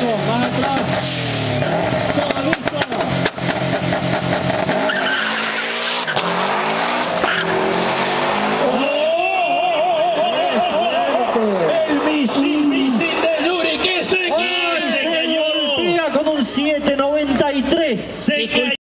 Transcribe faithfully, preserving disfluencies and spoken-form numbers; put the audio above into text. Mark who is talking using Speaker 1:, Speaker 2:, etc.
Speaker 1: más atrás. Todo listo.
Speaker 2: El misil, misil de Yuri que se cae.
Speaker 3: Se golpea con un siete noventa y tres.
Speaker 2: Se cae.